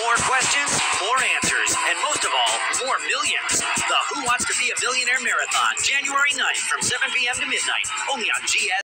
More questions, more answers, and most of all, more millions. The Who Wants to Be a Millionaire Marathon, January 9th from 7 p.m. to midnight, only on GS.